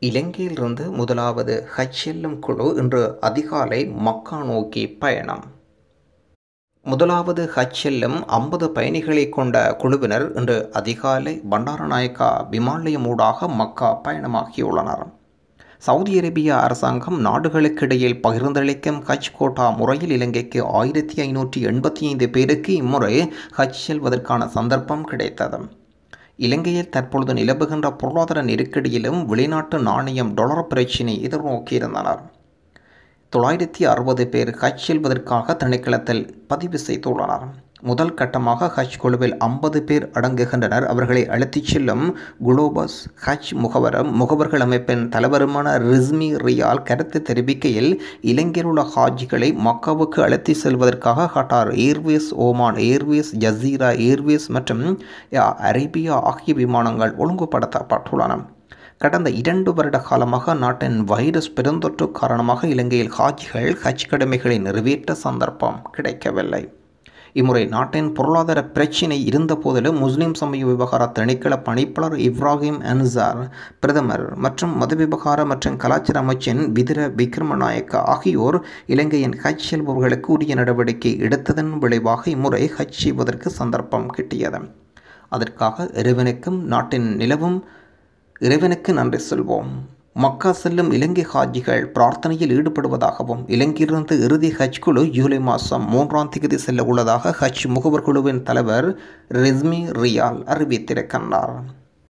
இலங்கையிலிருந்து முதலாவது ஹஜ் செல்லும் குழு இன்று அதிகாலை மக்கா நோக்கி பயணம். முதலாவது ஹஜ் செல்லும் 50 பயணிகளை கொண்ட குழுவினர் இன்று அதிகாலை பண்டாரநாயக்கா விமான நிலையமூடாக மக்கா பயணமாகியுள்ளனர். சவுதி அரேபிய அரசாங்கம் நாடுகளுக்கிடையில் பகிர்ந்தளிக்கும் ஹஜ் கோட்டா முறையில் இலங்கைக்கு 1585 பேருக்கு இம்முறை ஹஜ் செல்வதற்கான சந்தர்ப்பம் கிடைத்தது. இலங்கையில் தற்பொழுது நிலவுகின்ற பொருளாதார நெருக்கடியிலும் வெளிநாட்டு நாணயம் டொலர் பிரச்சினை எதிர்நோக்கியிருந்தனர். 960 பேர் ஹஜ் செல்வதற்காக திணைக்களத்தில் பதிவு செய்துள்ளனர். முதல் கட்டமாக ஹஜ் குழுவில் 50 பேர் அடங்குகின்றனர். அவர்களை அழைத்துச் செல்லும் குளோபஸ் ஹஜ் முகவர்கள் அமைப்பின் தலைவருமான ரிஸ்மி ரியால் கருத்து தெரிவிக்கையில், இலங்கையில் உள்ள ஹாஜிகளை மக்காவுக்கு அழைத்து செல்வதற்காக Qatar Airways, Oman Airways, Jazeera Airways மற்றும் அரேபியா ஆகிய விமானங்கள் ஒழுங்குபடுத்தப்பட்டுள்ளன. கடந்த 2 வருட காலமாக நாட்டின் வைரஸ் பெருந்தொற்று காரணமாக இலங்கையில் ஹாஜிகள் ஹஜ் கடமைகளை நிறைவேற்ற சந்தர்ப்பம் கிடைக்கவில்லை. இம்முறை நாட்டின் பொருளாதார பிரச்சினை இருந்த போதிலும் முஸ்லிம் சமய விவகார திணைக்கள பணிப்பாளர் இப்ராஹிம் அன்சார், பிரதமர் மற்றும் மத விவகார மற்றும் கலாச்சார அமைச்சின் விதிர விக்ரமநாயக்க ஆகியோர் இலங்கையின் ஹஜ் செல்பவர்களுக்கு உரிய நடவடிக்கை எடுத்ததன் விளைவாக இம்முறை ஹஜ் செய்வதற்கு சந்தர்ப்பம் கிட்டியது. அதற்காக இறைவனுக்கு நன்றி சொல்வோம். மக்கா செல்லும் இலங்கை ஹாஜிகள் பிரார்த்தனையில் ஈடுபடுவதாகவும், இலங்கையிலிருந்து இறுதி ஹஜ் குழு ஜூலை மாதம் 3ஆம் தேதி செல்ல உள்ளதாக ஹஜ் முகவர் குழுவின் தலைவர் ரிஸ்மி ரியால் அறிவித்திருக்கின்றார்.